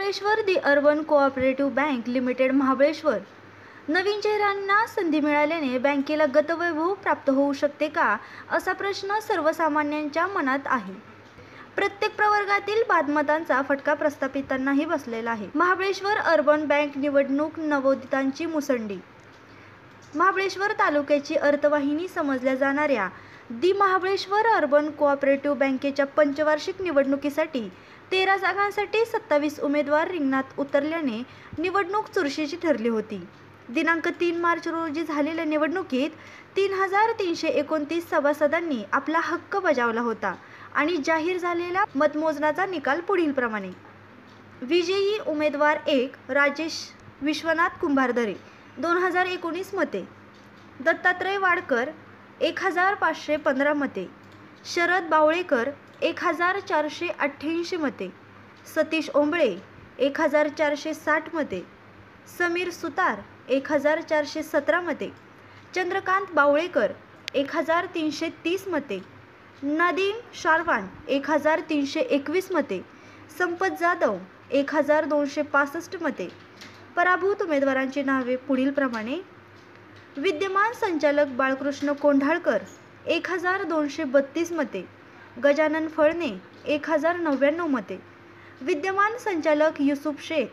Mahabaleshwar the urban cooperative bank limited Mahabaleshwar नवीन चेहऱ्यांना संधी मिळाल्याने बँकेला गतवैभव प्राप्त होऊ शकते का, असा प्रश्न सर्वसामान्यांच्या मनात आहे। प्रत्येक प्रवर्गातील बादमतांचा फटका प्रस्थापितांनाही बसलेला आहे। महाबळेश्वर अर्बन बँक निवडणूक नवोदितांची मुसंडी। महाबळेश्वर तालुक्याची अर्थवाहिनी समजल्या जाणाऱ्या दि महाबळेश्वर अर्बन कोऑपरेटिव्ह बँकेच्या पंचवार्षिक निवडणुकीसाठी 13 जागांसाठी 27 उमेदवार रिंगणात उतरल्याने निवडणूक चुरशीची ठरली होती। दिनांक 3 मार्च रोजी झालेल्या निवडणुकीत 3329 सभासदांनी आपला हक्क बजावला होता आणि जाहीर झालेला मतमोजणीचा निकाल पुढीलप्रमाणे। विजयी उमेदवार 1 राजेश विश्वनाथ कुंभारदरे 2019 मते, दत्तात्रय वाडकर 1515 मते, शरद बावळेकर 1488 मते, सतीश ओंबळे 1460 मते, समीर सुतार 1417 मते, चंद्रकांत बावळेकर 1330 मते, नदीम शारवान 1321 मते, संपत जाधव 1265 मते। पराभूत उमेदवारांची नावे पुढीलप्रमाणे। विद्यमान संचालक बाळकृष्ण कोंढाळकर 1232 मते, गजानन फळणे 1099 मते, विद्यमान संचालक युसुफ शेख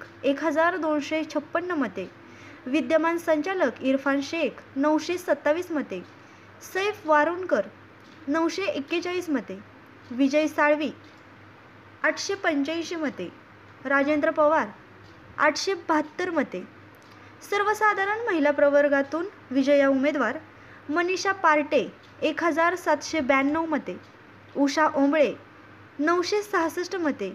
1256 मते, विद्यमान संचालक इरफान शेख 927 मते, सैफ वारुणकर 941 मते, विजय साळवी 885 मते, राजेंद्र पवार 872 मते। सर्वसाधारण महिला प्रवर्गातून विजया उमेदवार मनीषा पार्टे 1792 मते, उषा ओंबळे 966 मते।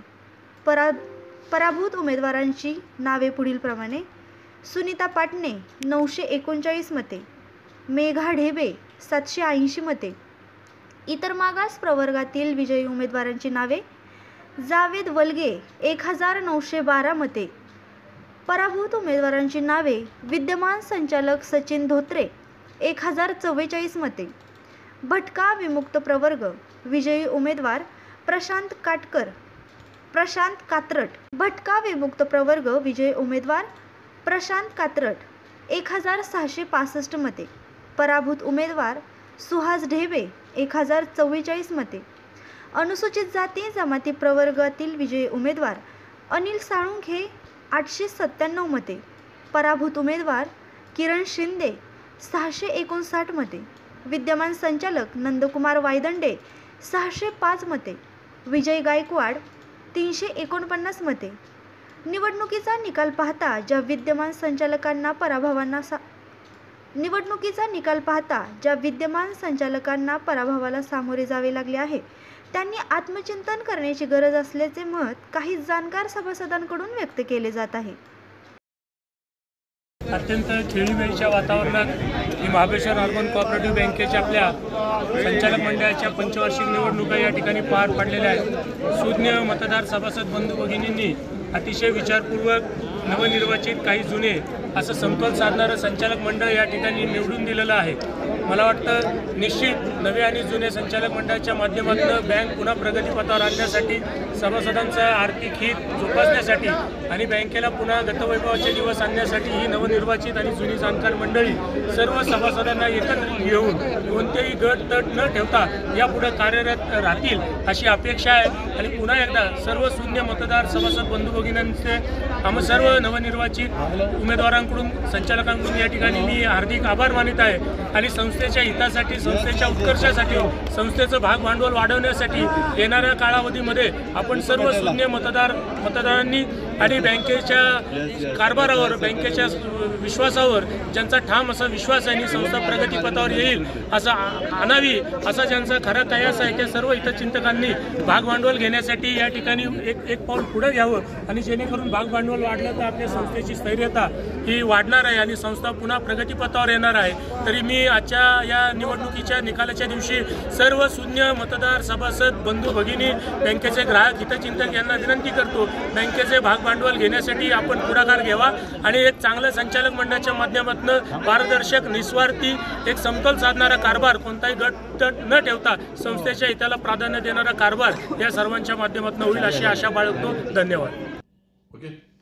पराभूत उमेदवारांची नावे पुढीलप्रमाणे। सुनीता पाटणे 939 मते, मेघा ढेबे 780 मते। इतर मागास प्रवर्गातील विजयी उमेदवारांची नावे। जावेद वलगे 1912 मते। पराभूत उमेदवारांची नावे। विद्यमान संचालक सचिन धोत्रे 1044 मते। भटका विमुक्त प्रवर्ग विजयी उमेदवार प्रशांत कात्रट। भटका विमुक्त प्रवर्ग विजयी उमेदवार प्रशांत कात्रट 1665 मते। पराभूत उमेदवार सुहास ढेबे 1044 मते। अनुसूचित जाती जमाती प्रवर्गातील विजयी उमेदवार अनिल साळुंखे 897 मते। पराभूत उमेदवार किरण शिंदे 659 मते। विद्यमान संचालक नंदकुमार वायदंडे 605 मते। विजय गायकवाड 349 मते। निवडणुकीचा निकाल पाहता ज्या विद्यमान संचालकांना पराभवाला सामोरे जावे लागले आहे, त्यांनी आत्मचिंतन करण्याची गरज असल्याचे मत काही जाणकार सभासदांकडून व्यक्त केले जात आहे। अत्यंत खेळीमेळीच्या वातावरणात महाबळेश्वर अर्बन कोऑपरेटिव्ह बँकेच्या आपल्या संचालक मंडळाच्या पंचवार्षिक निवडणुका या ठिकाणी पार पडलेल्या आहेत। सुज्ञ मतदार सभासद बंधू भगिनींनी अतिशय विचारपूर्वक नवनिर्वाचित काही जुने असं समतोल साधणारं संचालक मंडळ या ठिकाणी निवडून दिलेलं आहे। मला वाटतं निश्चित नवे आणि जुने संचालक मंडळाच्या माध्यमातून बँक पुन्हा प्रगतीपथावर आणण्यासाठी, सभासदांचं आर्थिक हित जोपासण्यासाठी आणि बँकेला पुन्हा गतवैभवाचे दिवस आणण्यासाठी ही नवनिर्वाचित आणि जुनी जाणकार मंडळी सर्व सभासदांना एकत्र घेऊन कोणतेही गट तट न ठेवता यापुढे कार्यरत राहतील अशी अपेक्षा आहे। आणि पुन्हा एकदा सर्व शून्य मतदार सभासद बंधू भगिनींचे आम्ही सर्व नवनिर्वाचित उमेदवारांकडून संचालकांकडून या ठिकाणी मी हार्दिक आभार मानित आहे। आणि संस्थेच्या हितासाठी, संस्थेच्या उत्कर्षासाठी, संस्थेचं भाग भांडवल वाढवण्यासाठी येणाऱ्या कालावधीमध्ये आपण सर्व शून्य मतदारांनी आणि बँकेच्या कारभारावर, बँकेच्या विश्वासावर ज्यांचा ठाम असा विश्वास आहे आणि संस्था प्रगतीपथावर येईल असा आणावी असा ज्यांचा खरा कयास आहे, त्या सर्व हितचिंतकांनी भाग भांडवल घेण्यासाठी या ठिकाणी एक पाऊल पुढे घ्यावं आणि जेणेकरून भाग भांडवल वाढलं तर आपल्या संस्थेची स्थैर्यता ही वाढणार आहे आणि संस्था पुन्हा प्रगतीपथावर येणार आहे। तरी मी आजच्या या निवडणुकीच्या निकालाच्या दिवशी सर्व शून्य मतदार सभासद बंधू भगिनी, बँकेचे ग्राहक हितचिंतक यांना विनंती करतो, बँकेचे भाग भांडवल घेण्यासाठी आपण पुढाकार घ्यावा आणि एक चांगलं संचालक मंडळाच्या माध्यमातून पारदर्शक, निस्वार्थी, एक समतोल साधणारा कारभार, कोणताही गट न ठेवता संस्थेच्या हिताला प्राधान्य देणारा कारभार या सर्वांच्या माध्यमातून होईल अशी आशा बाळगतो। धन्यवाद।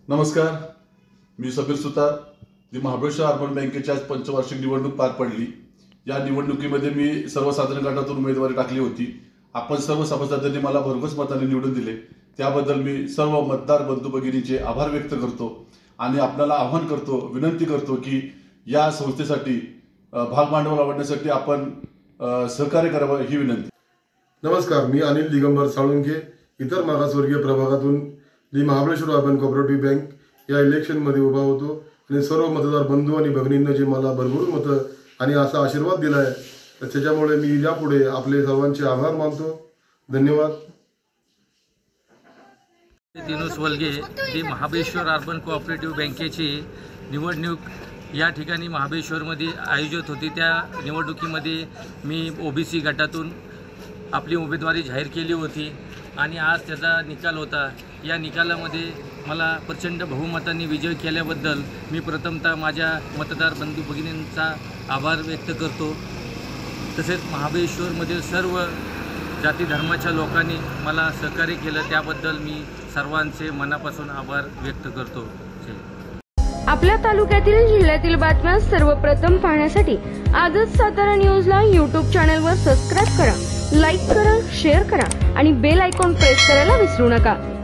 नमस्कार, मी सबीर सुतार. जी महाबळेश्वर अर्बन बँकेची आज पंचवार्षिक निवडणूक पार पडली. या निवडणुकीमध्ये मी सर्वसाधारण गटातून उमेदवारी टाकली होती. आपण सर्व सभासदांनी मला भरघोस मताने निवडून दिले, त्याबद्दल मी सर्व मतदार बंधू भगिनींचे आभार व्यक्त करतो आणि आपल्याला आवाहन करतो, विनंती करतो की या संस्थेसाठी भागभांडवल आवडण्यासाठी आपण सहकार्य करावं ही विनंती. नमस्कार, मी अनिल दिगंबर साळुंखे, इतर मागासवर्गीय प्रभागातून जी महाबळेश्वर अर्बन कोऑपरेटिव्ह बँक या इलेक्शनमध्ये उभा होतो आणि सर्व मतदार बंधू आणि भगिनींना जे मला भरभरून मतं आणि असा आशीर्वाद दिला आहे, तर त्याच्यामुळे मी यापुढे आपले सर्वांचे आभार मानतो. धन्यवाद. दिनोस वलगे, जी महाबळेश्वर अर्बन कोऑपरेटिव्ह बँकेची निवडणूक या ठिकाणी महाबळेश्वरमध्ये आयोजित होती. त्या निवडणुकीमध्ये मी ओबीसी गटातून आपली उमेदवारी जाहीर केली होती आणि आज त्याचा निकाल होता. या निकालामध्ये मला प्रचंड बहुमतांनी विजय केल्याबद्दल मी प्रथमतः माझ्या मतदार बंधू भगिनींचा आभार व्यक्त करतो. तसेच महाबळेश्वरमधील सर्व जाती धर्माच्या लोकांनी मला सहकार्य केलं, त्याबद्दल मी सर्वांचे मनापासून आभार व्यक्त करतो. आपल्या तालुक्यातील जिल्ह्यातील बातम्या सर्वप्रथम पाहण्यासाठी आजच सातारा न्यूजला यूट्यूब चॅनलवर सबस्क्राईब करा, लाईक करा, शेअर करा आणि बेल आयकॉन प्रेस करायला विसरू नका.